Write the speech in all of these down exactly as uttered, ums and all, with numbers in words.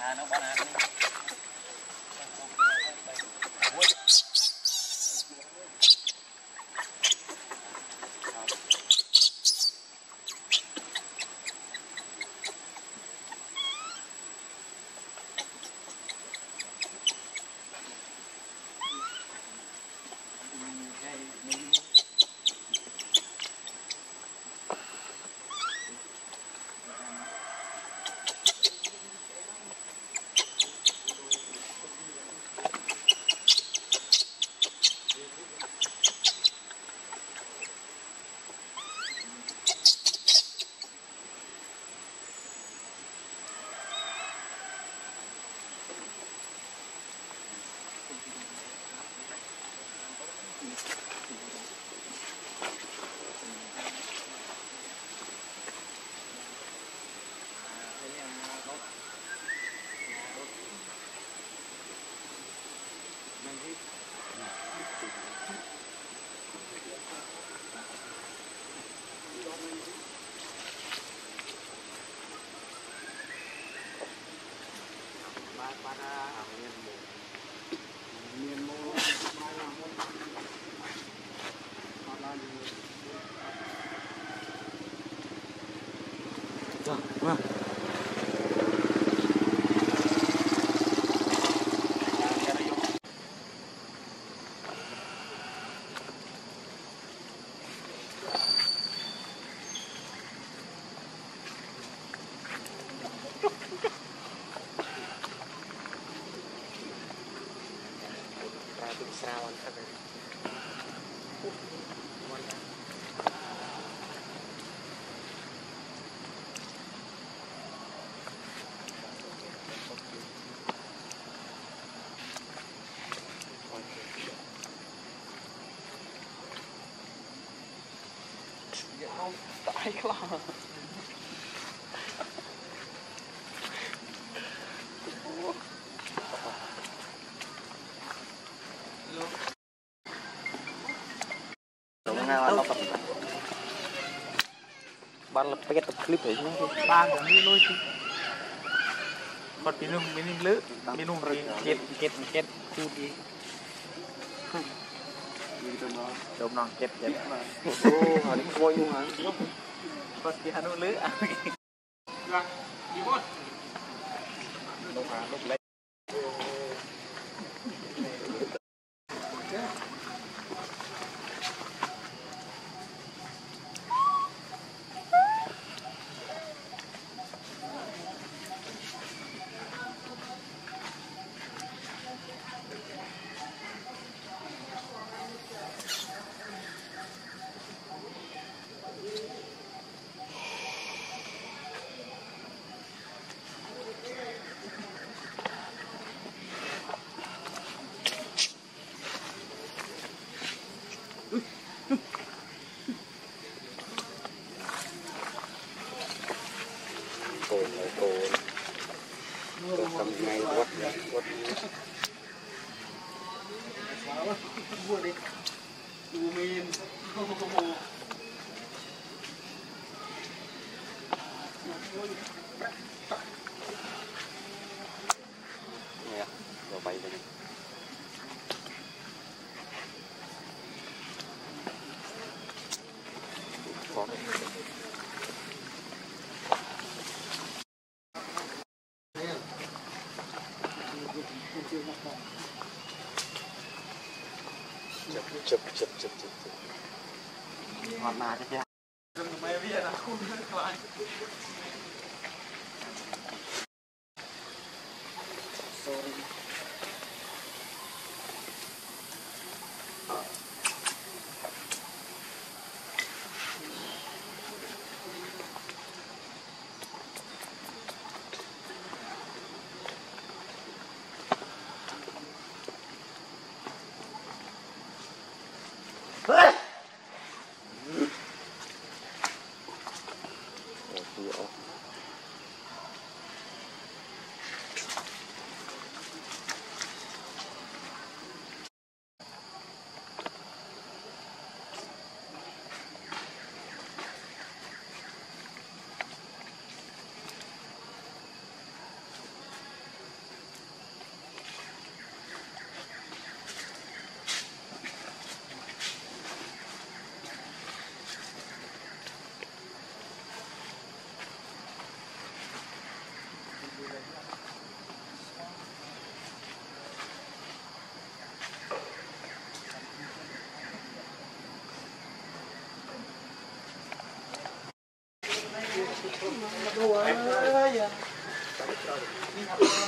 Vâng. Sao anh thật rồi. Không, tại quá. Bạn lập cái tập clip ấy nhé. Ba cũng đi lôi chứ. Còn minum minim lứ, minum kết kết kết khu đi. Đom non kết kết. Ô, họ đến coi luôn hả? Còn cái hanu lứ à. Rồi, đi bốt. Lúc à, lúc lấy. Cồn lại cồn. Tôi cầm ngay quất quất. Vua đi. Đu min. Nè, rồi bay đây. Có đấy. Chụp chụp chụp chụp chụp. Ngọt mà cho cha. Đừng mê biết là không biết lại. Sorry.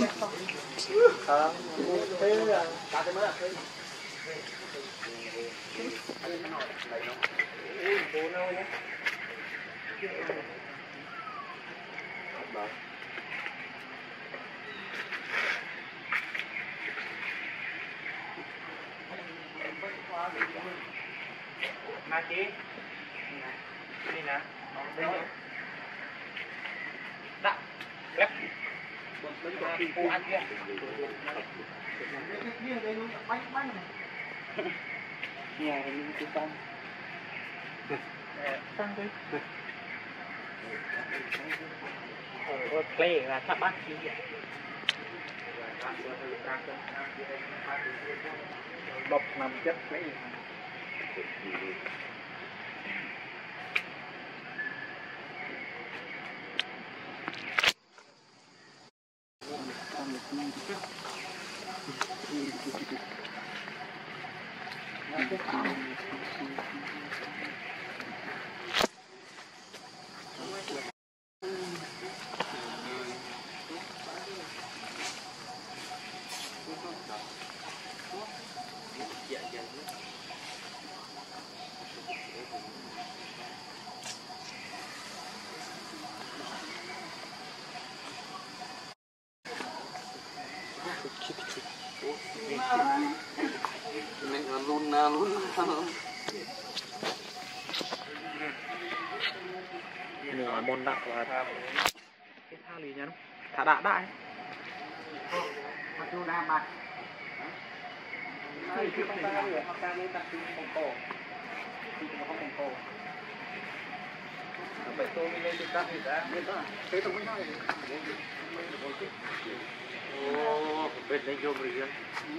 Mà chị đi nè đặt lép phụ ăn kia nhà mình cứ tăng tăng đi ở play là thắp bát gì độc nằm chất play mình còn luôn nào luôn nửa môn đạo là cái tha lì nhá thả đạ đại mặc dù đa mặt cái cái con ta người họ ta mới đặt cái phòng cổ thì nó không phòng cổ vậy tôi mới lên được các thì đã biết đó thế tôi mới nói ô bên đây vô người dân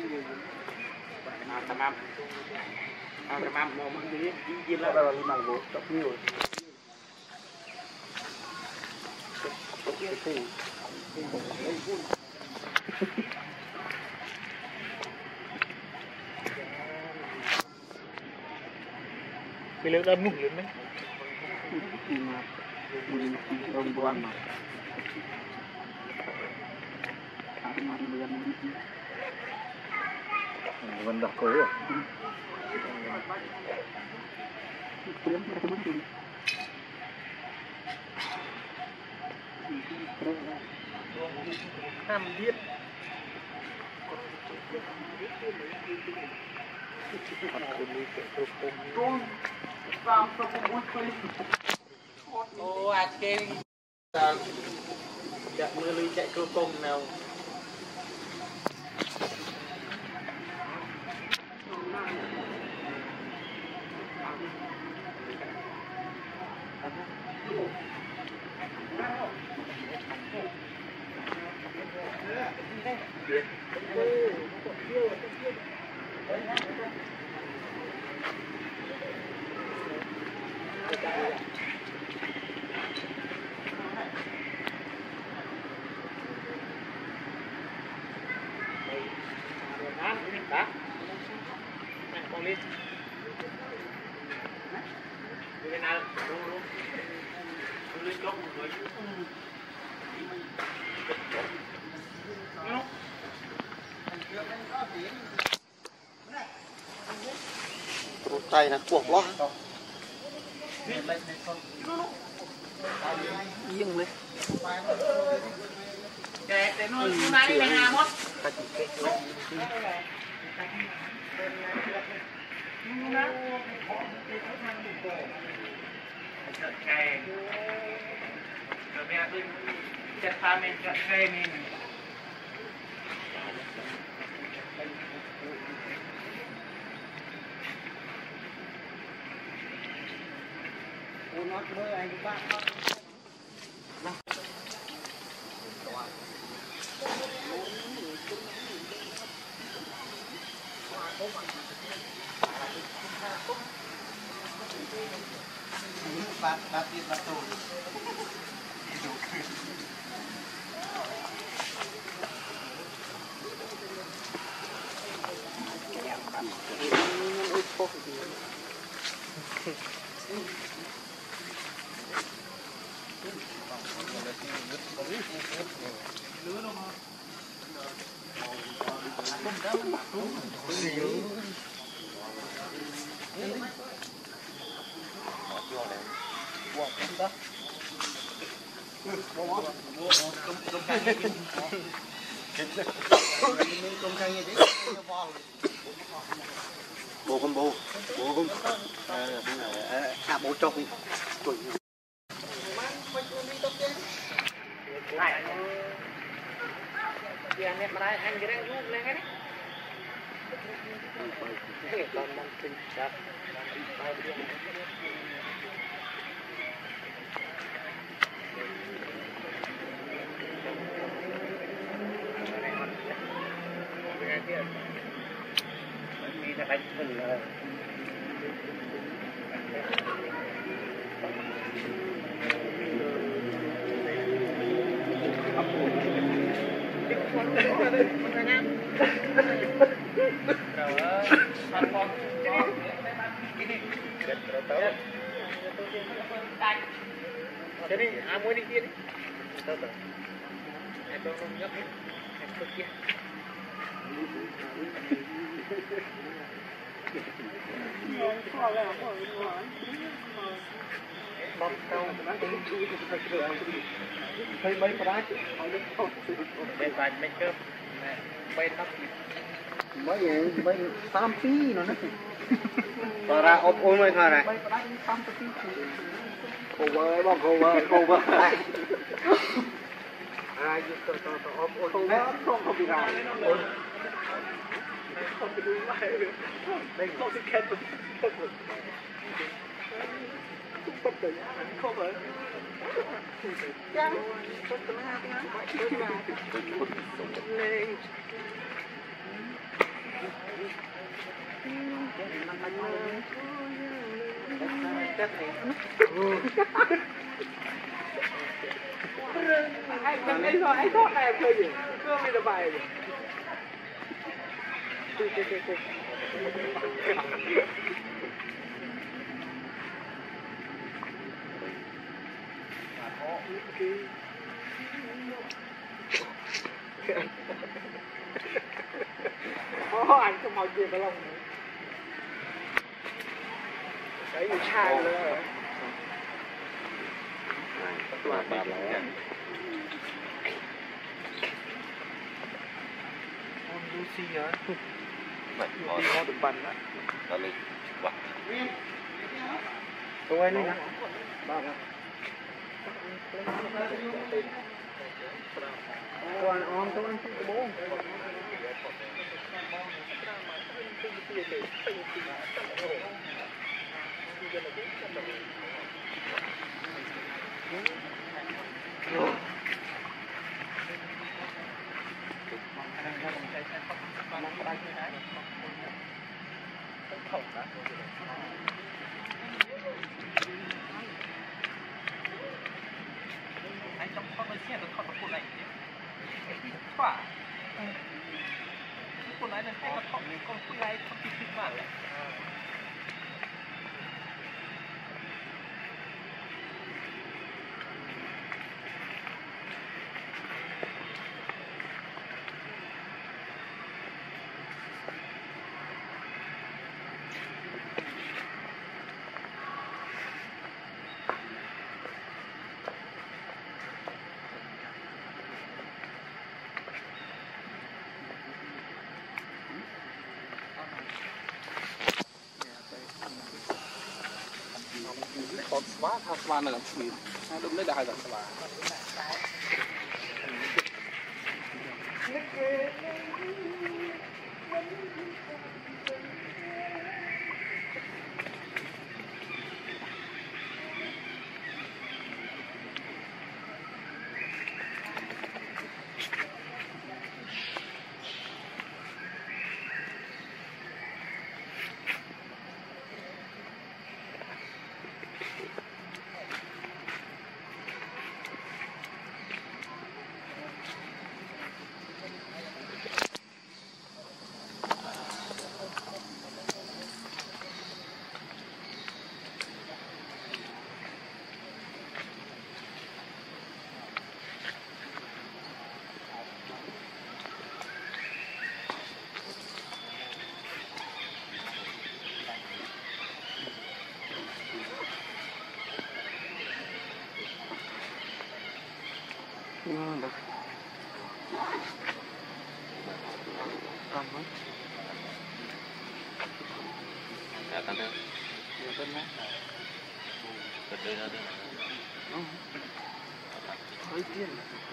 à tamam à tamam mau mang đi đi là là lima vô top nhiều cái lượng đâm ngủ lớn đấy ông buồn mà vẫn đặt cố à năm biết ô à cái chạy mưa ly chạy cơ công nào đó này con lên bên nào luôn luôn lên chốt một người cột tay là cuộn lo riêng lên để để nuôi chúng ta đi về nhà mất chặt pha mình chặt cây mình nó mới anh các bạn bát bát tiền bát tù bố con bố bố con à bố chồng này giờ anh em đây anh cái đang rút lên cái đấy con đang kinh chặt đi ra đánh mình là jadi amo di sini tahu tak ada orang nyok yang pergi bom tàu thấy mấy cái bên phải mấy cái bên tóc mấy mấy tam pí nó nó tao ra ôm ôm mấy thôi này cover bom cover cover ai giúp tao tao tao ôm ôm không không không bị ra không bị đuôi lại đây không thể kẹt được không bắt được không phải chăng không có hai tiếng lên anh anh rồi anh thoát này chơi gì cơ bây giờ bài gì ô anh không màu gì mà lòng đấy bị sai rồi toàn bạc rồi con Lucy á vậy đi ngon được bắn á tao lên quạt tôi này nè còn om tôi ăn cái bố anh trong con cái xe tôi không có này quả con này là con con con này không thích thích mà con xóa thằng xóa này làm gì đúng đấy đại thằng xóa Còn mấy. Dạ tao được. Được tên mấy. Được đây ra đây. Ừ. Hơi tiền.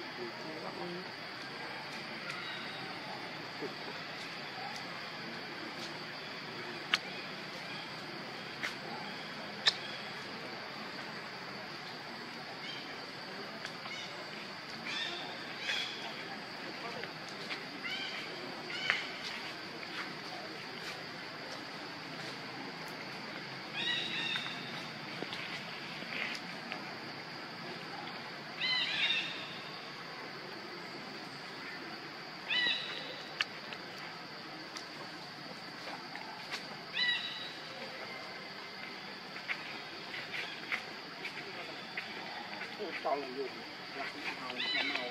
Cho là dùng là cũng màu màu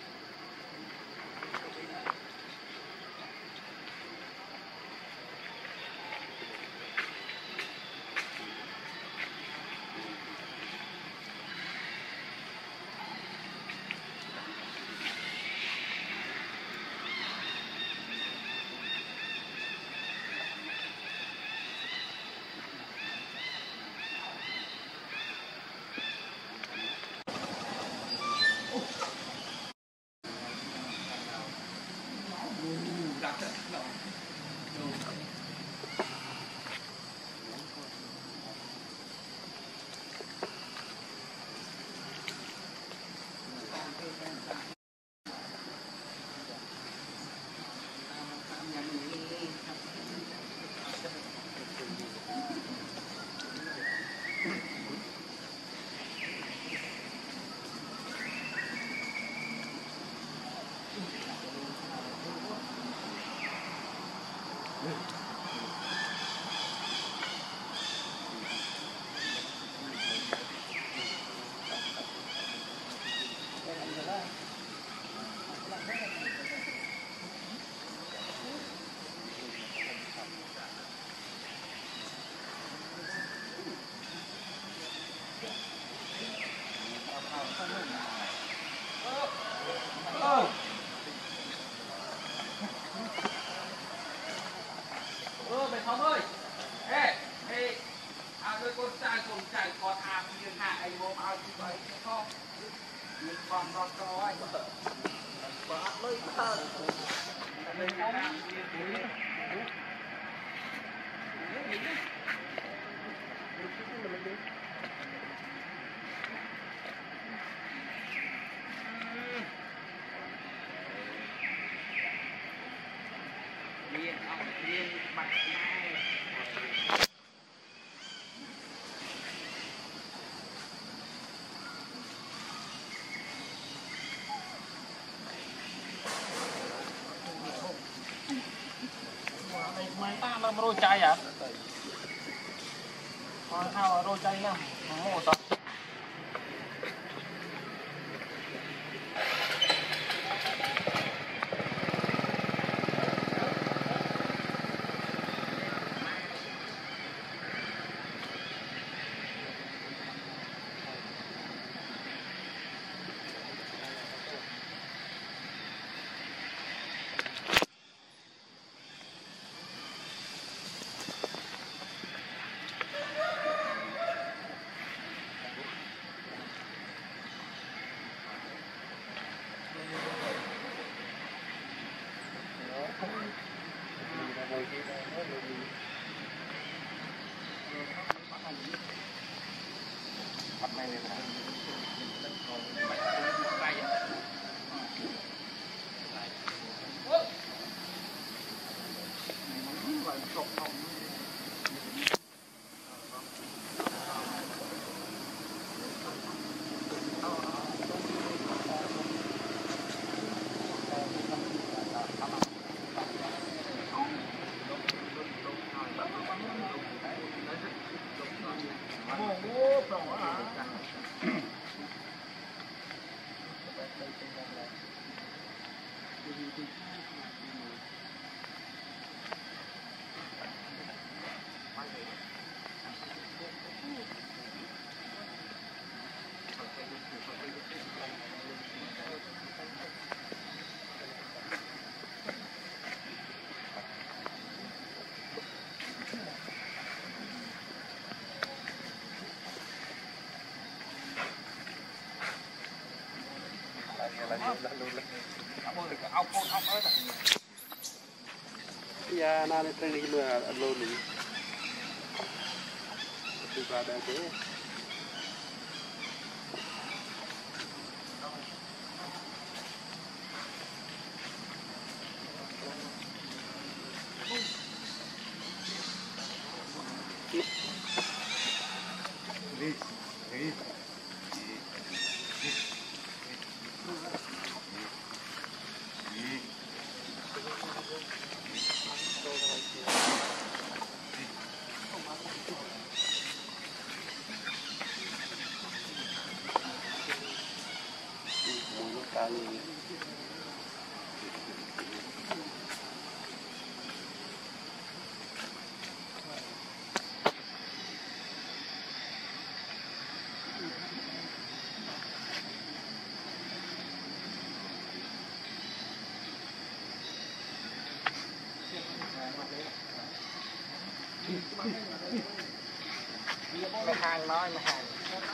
mấy ta làm rôi chay à? Còn thao rôi chay nha, mổ sao? giờ na lên trên đi mưa ăn lô này từ qua đây thế đi đi Mày hàng nói mày hàng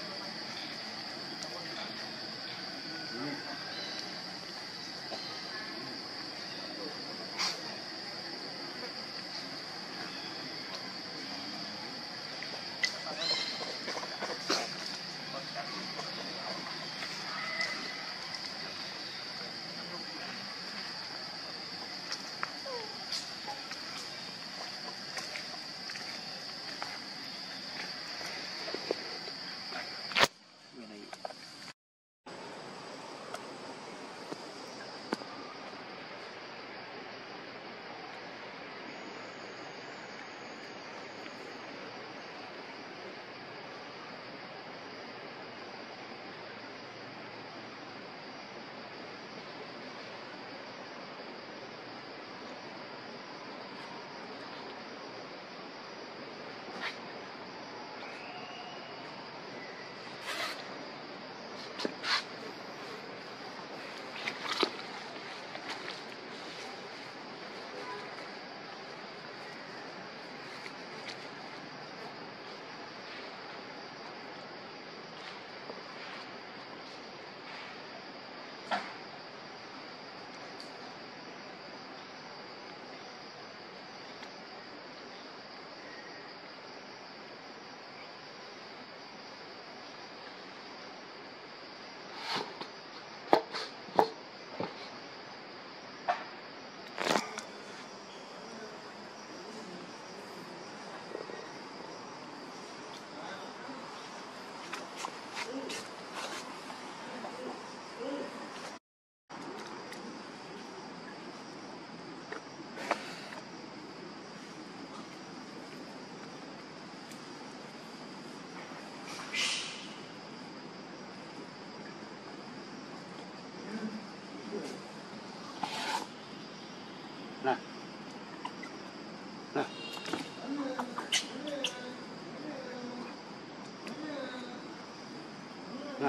nè nè nè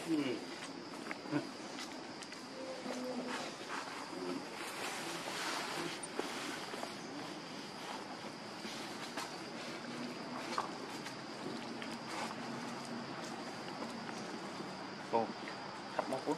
Ồ, thật mong quá.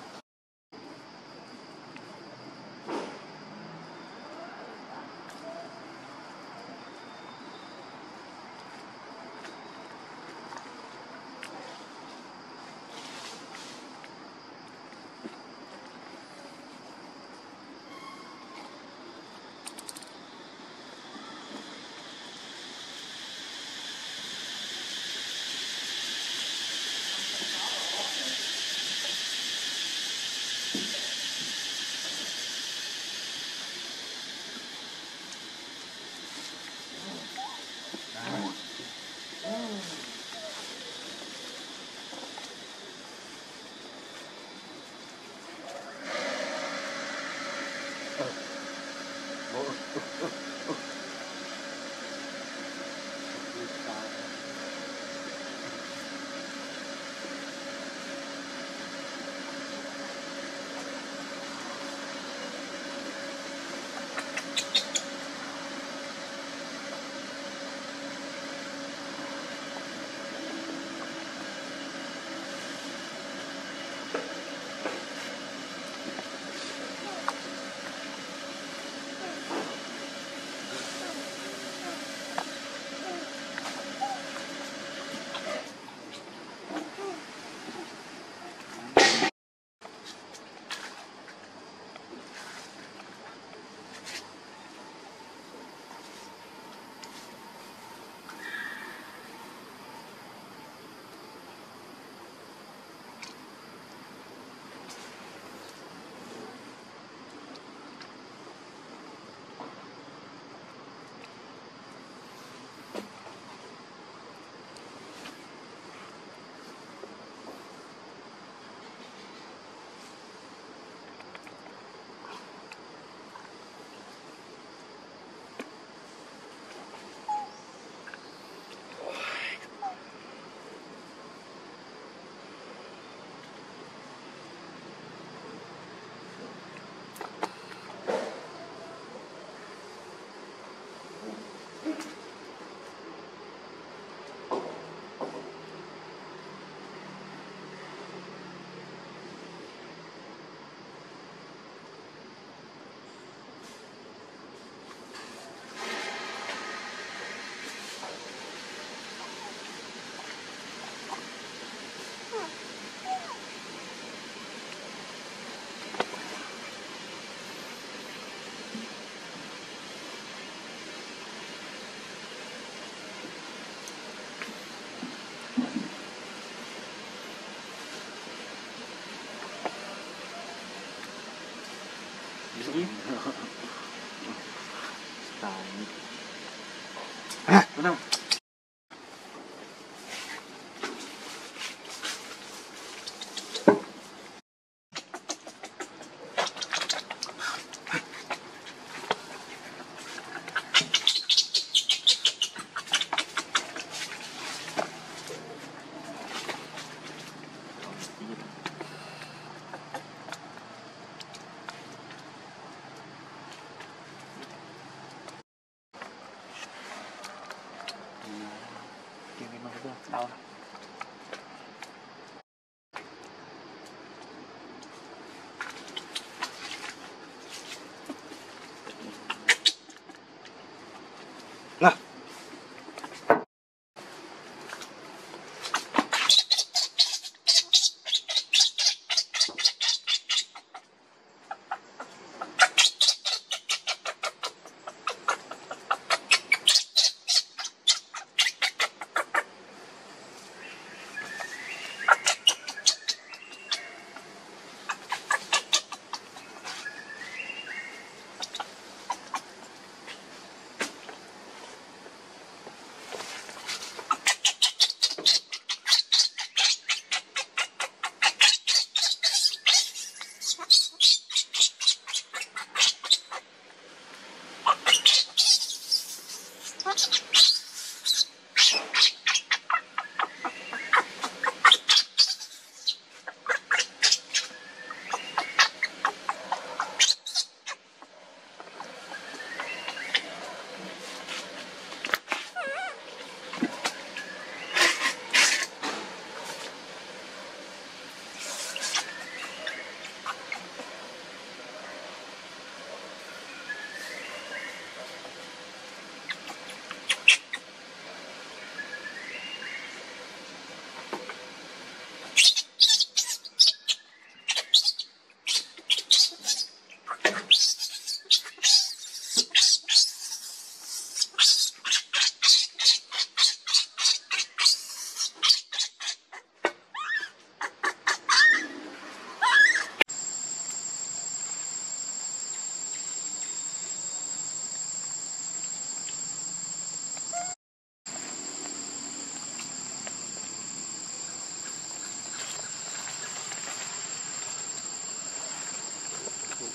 Não.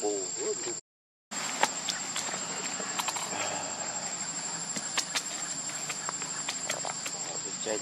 Ồ, trên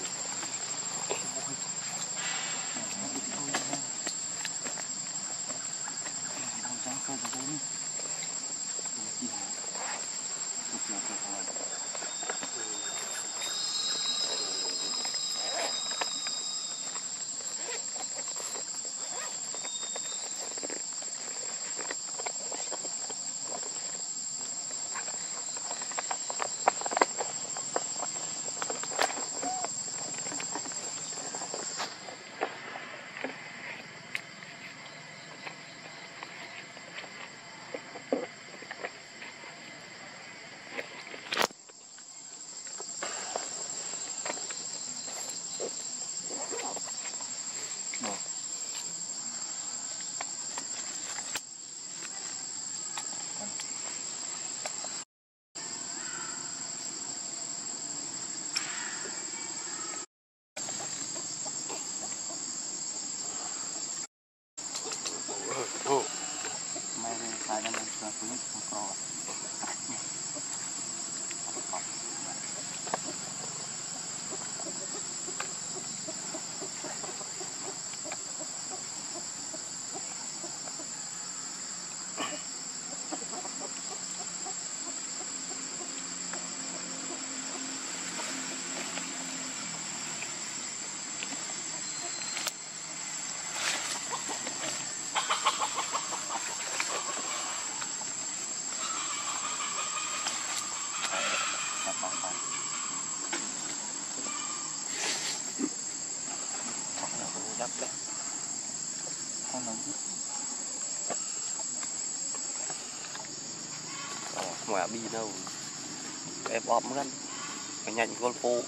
ngoài bi đâu em bóp mất cái nhanh con phố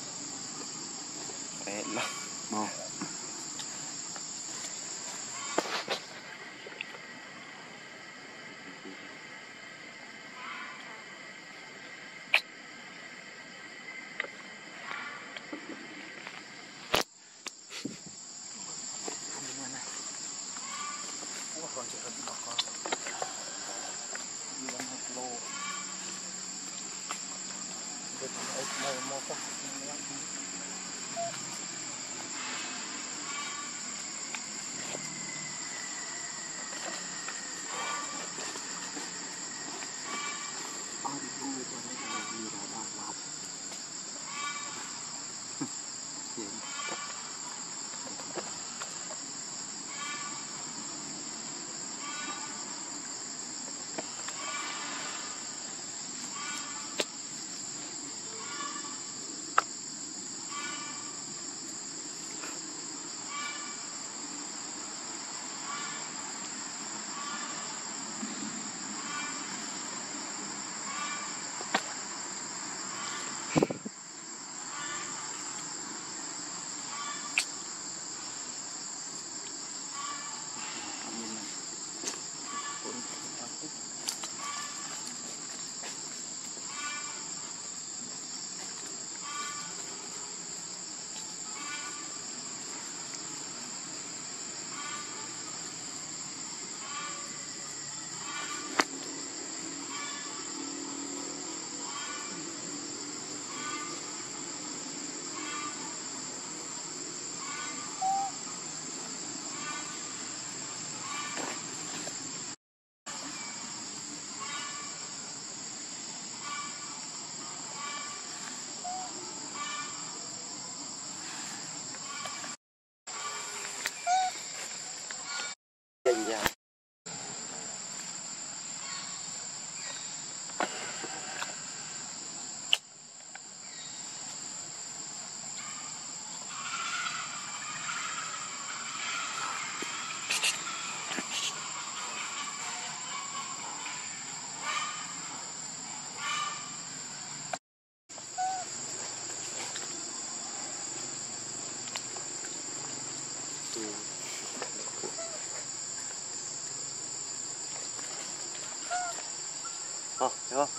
cái là màu Ờ, thấy không?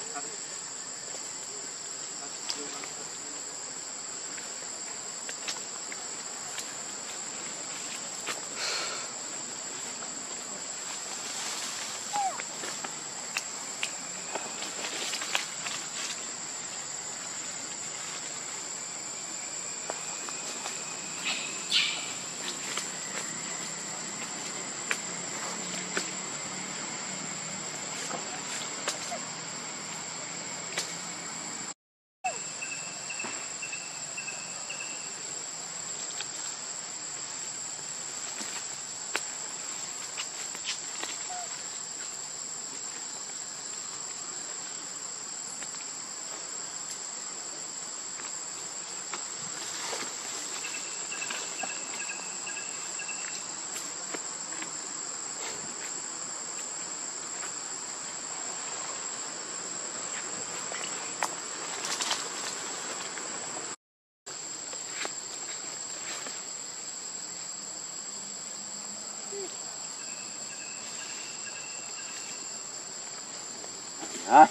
Hả?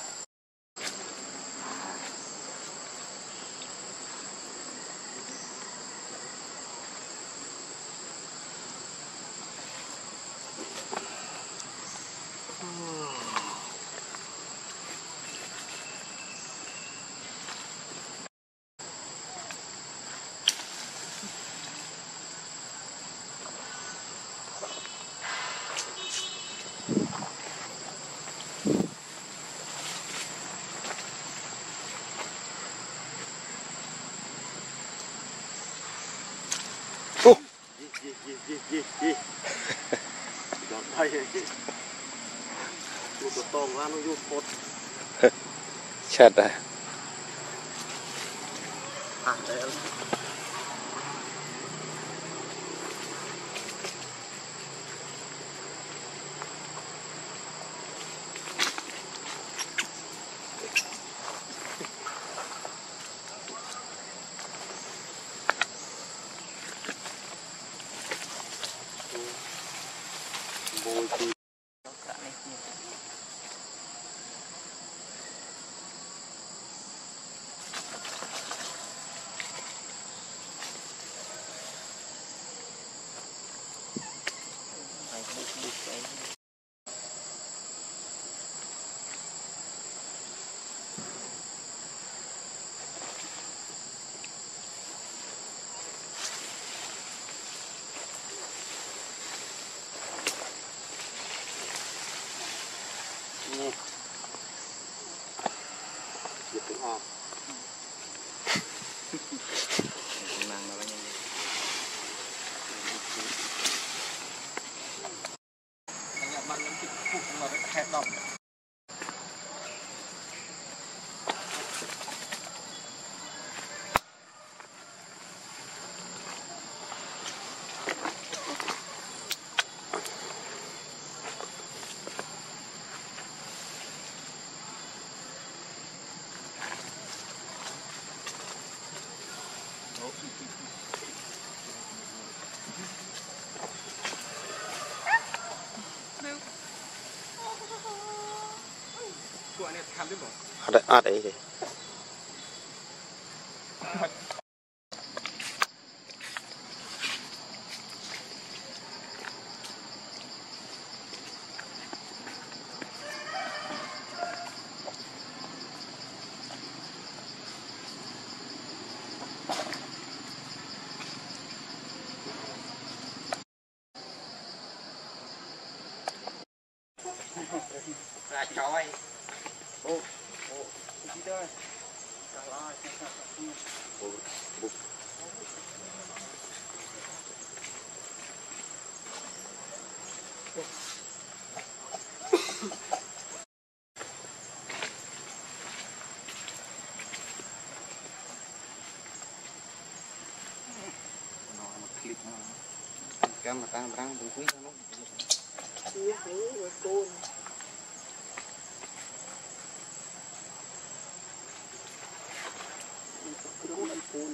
Gì gì gì gì gì Đọt đây Một cái tông ra nó vô cột Chết rồi. À đây Bôi chi Giật tiếng ho Năng nó nhanh Anh nhận bắn những cái phục mà cái hẹp đọc Ada ada ini. Là chói. Ô, ô, đi đây. Cả lại, cả lại. Ô, ô. Nó clip nó. Cam mà tang răng cũng quý nó. Iya, ini betul. Betul.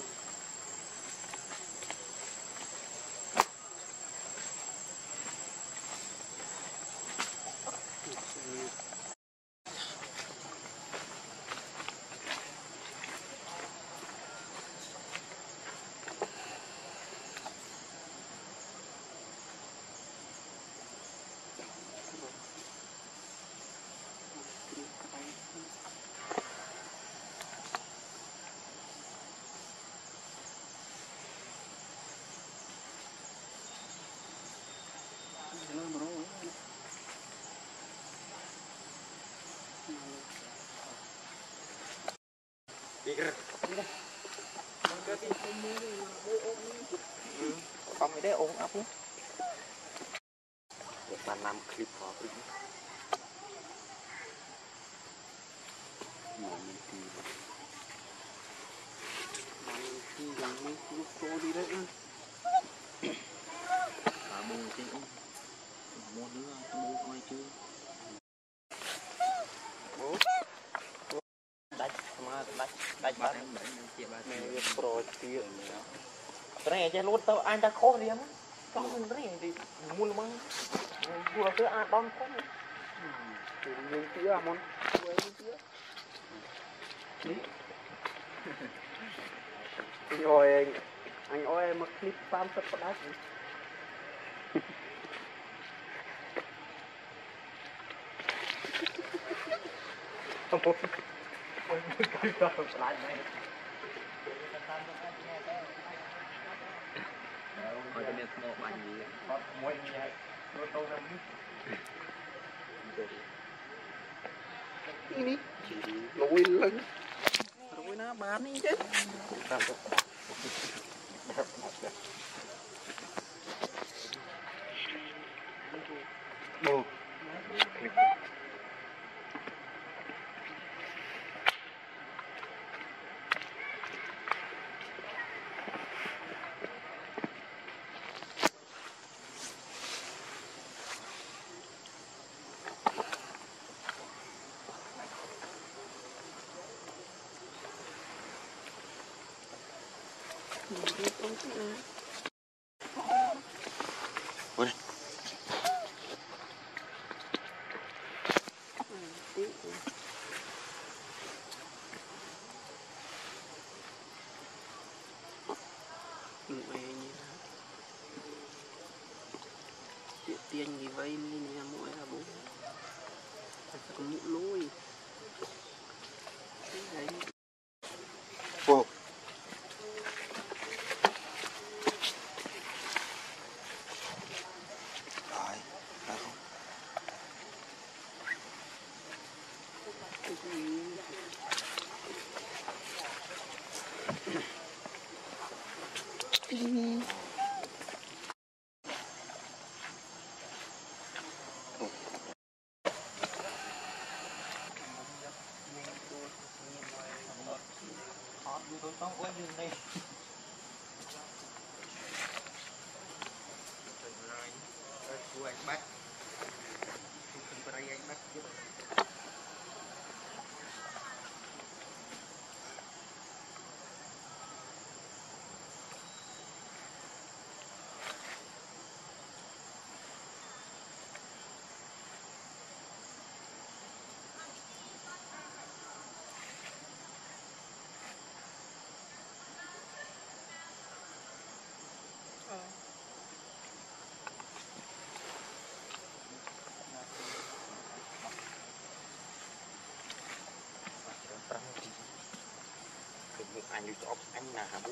Không phải để ổn áp luôn. Để bạn làm clip có đi. Mình thì mình thì gần như lúc cô đi đấy. À bù trên ông. Mua đứa cho bố coi chưa. Bố. Đánh mà đánh đánh bắt mẹ pro tiêu nữa. Cái này chơi luôn tao anh ta khó đi mà. Trong mình cái này thì mua mà. Vừa cứ ăn đón khó. Thì mình tiêu à món. Vừa tiêu. Rồi anh anh ơi mà clip farm sắp bắt đá. Không có. Ôi cái đó lại này. Rồi cái miếng một bánh gì. Có muối gì hay. Nó tô ra mít. Ini. Lôi lưng. Rồi nó bán đi chứ. Bồ. Ủa đây. Tiền gì vậy mình làm mỗi là bố cũng nhũ lôi đấy. Wow. Rồi, phải không? Không có dừng đây. Rồi anh bắt. Không phải anh bắt chứ. Anh đi chọc anh là hả bố?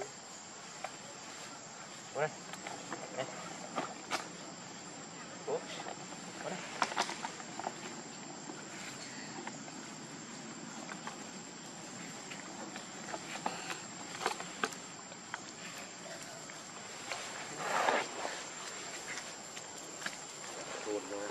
Bố đây. Đây. Bố. Bố đây. Buồn rồi.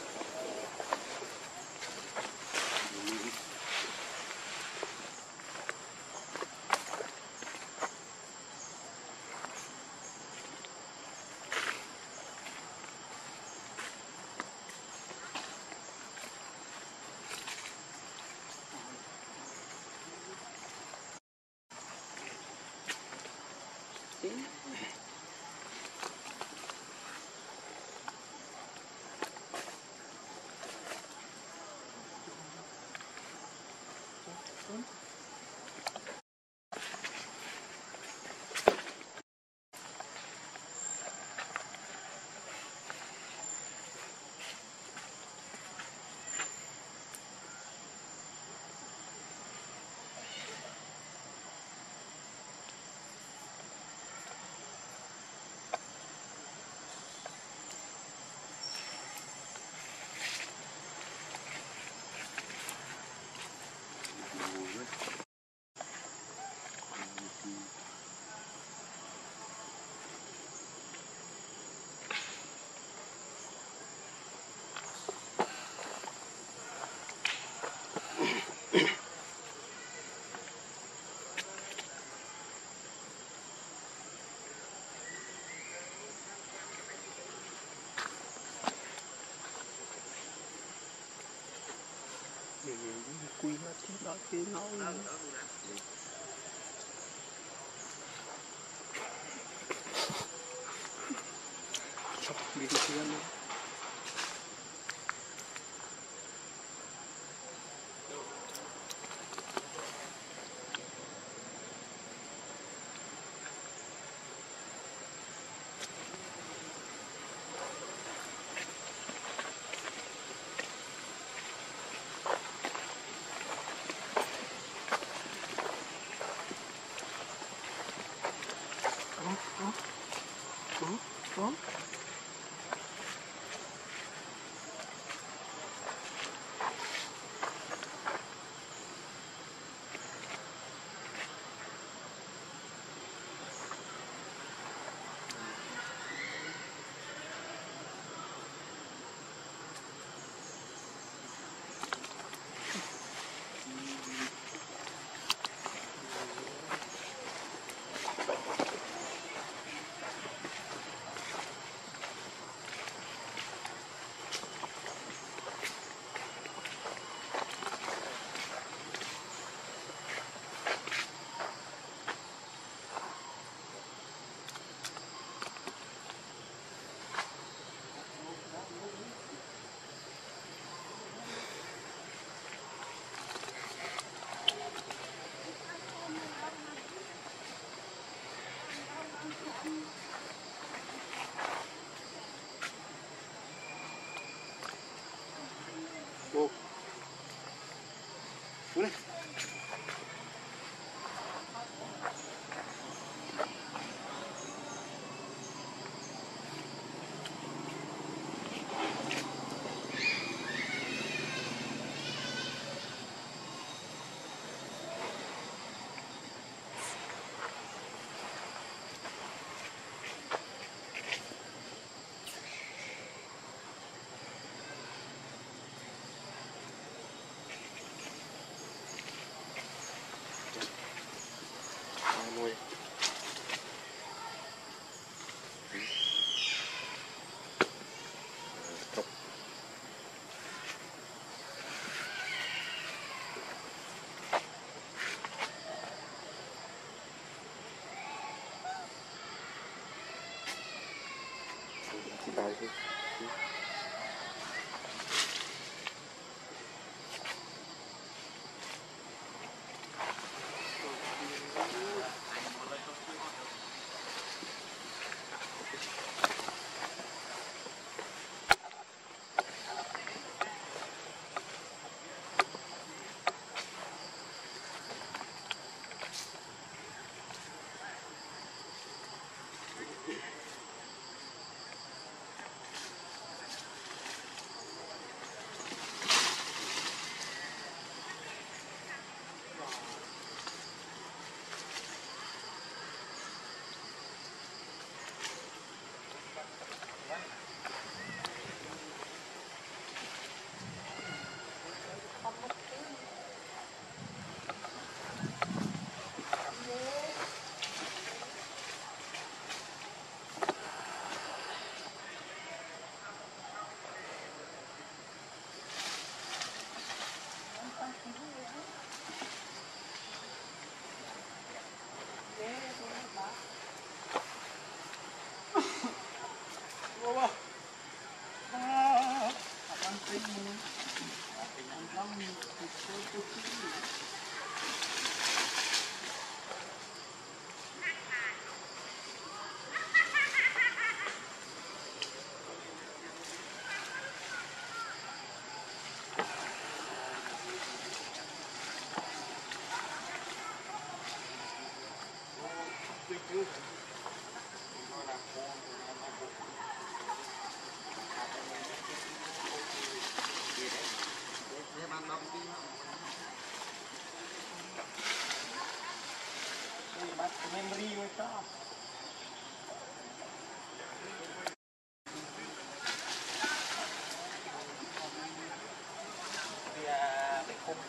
kia nó bị kia luôn. Có. Ô. Ui. Mùi trục bài đi. Memory mới có. Thì à, cái khung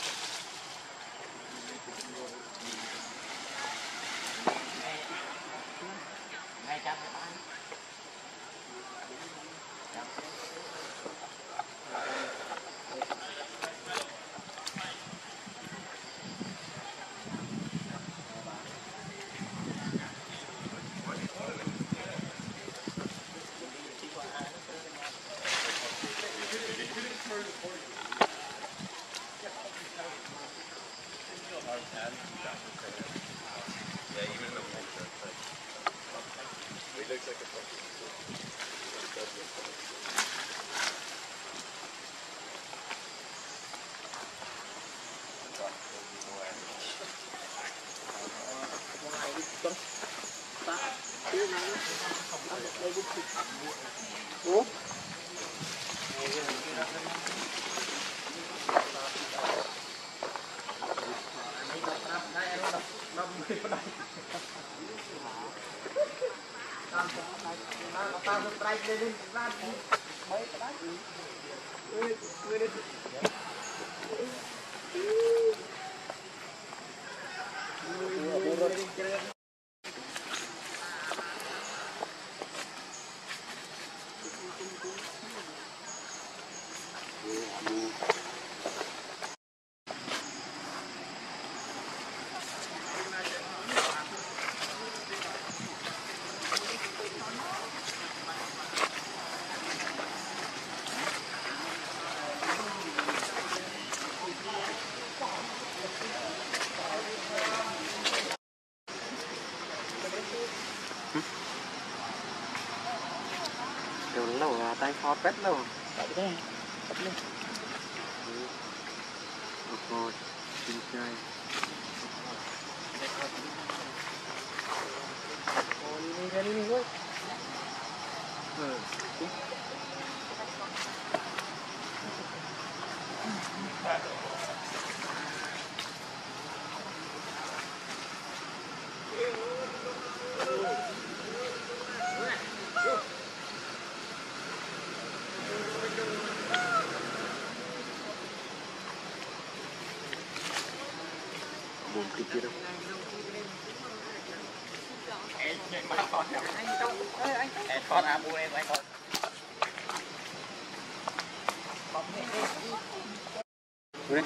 ngày trăm cái bán Ủa? Điều lâu là tay khó pet lâu. Đấy đây. Bắt lên. Rồi, xin chơi. Ôi, đi ra đi đi. Ừ. Buồn cực kia đâu. Em con em con à bu em anh con. Đấy.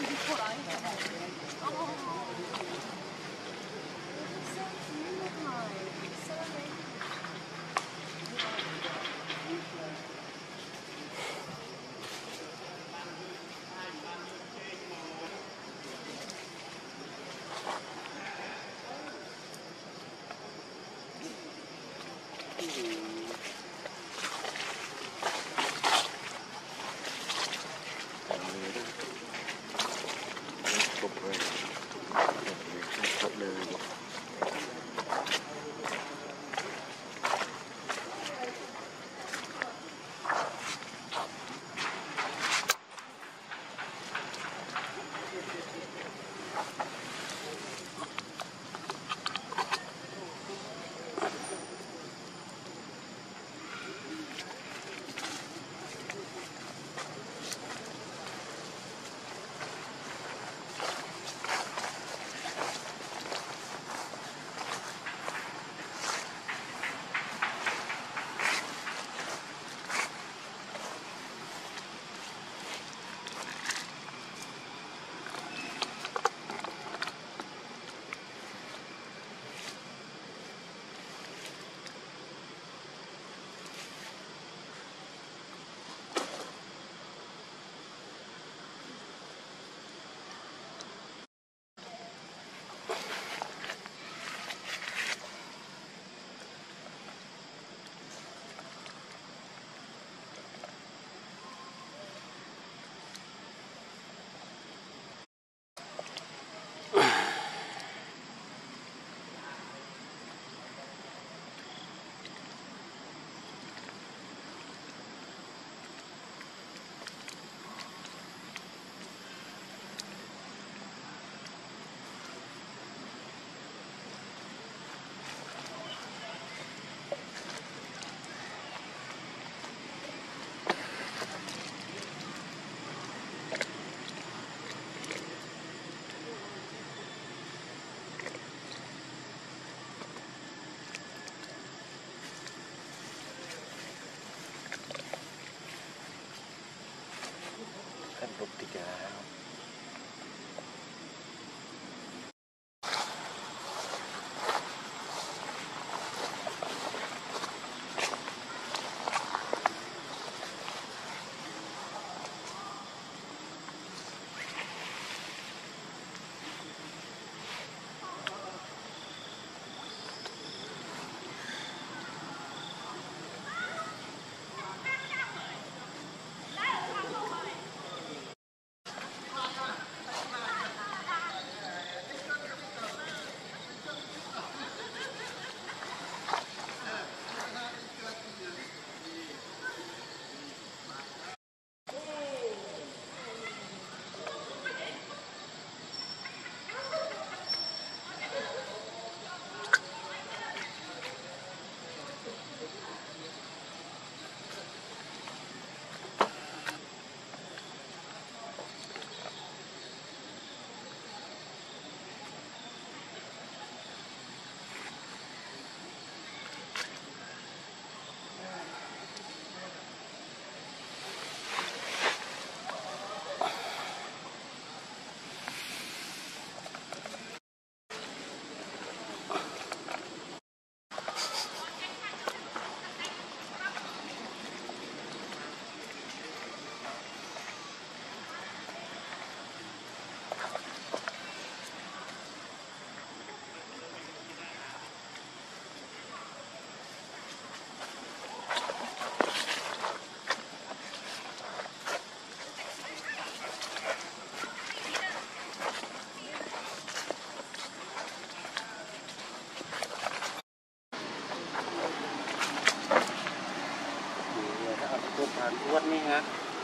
วันนี้ฮะ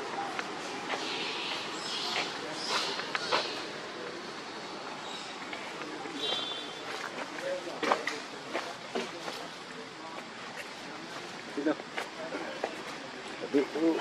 đi đâu đi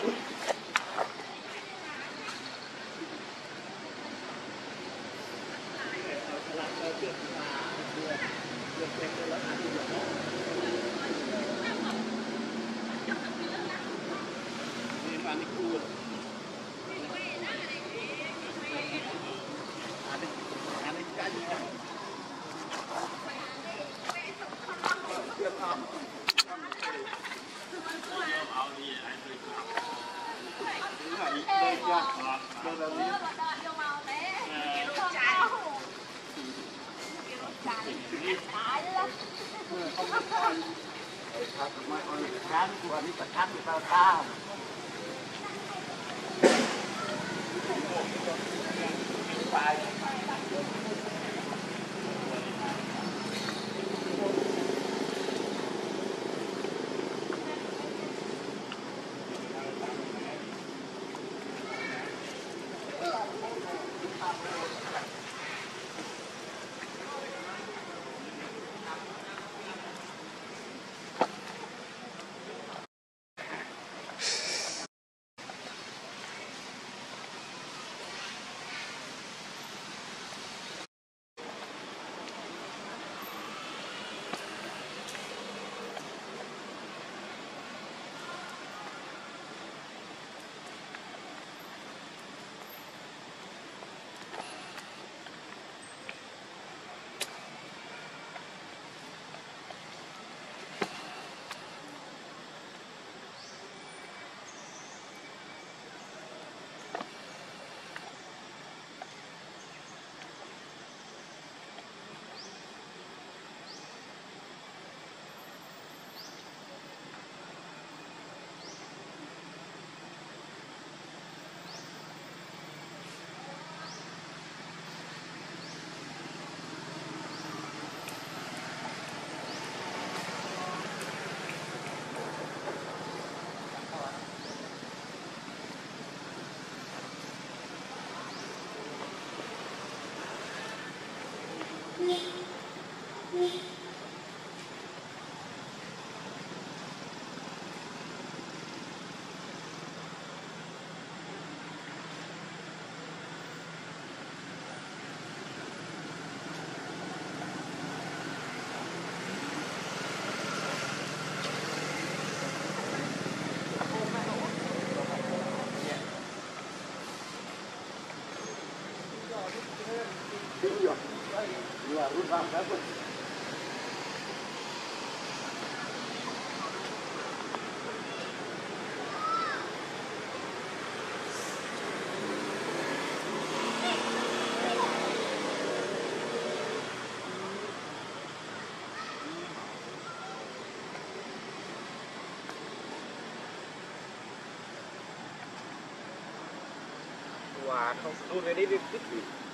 Wah, không luôn về đi đi đi.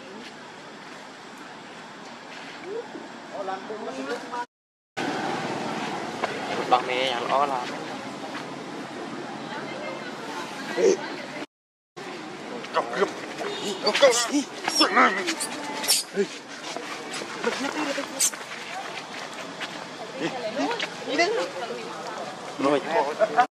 Bằng mẹ nhà nó làm. Cọc cướp. Cọc cướp. Đi. Đi đến. Rồi.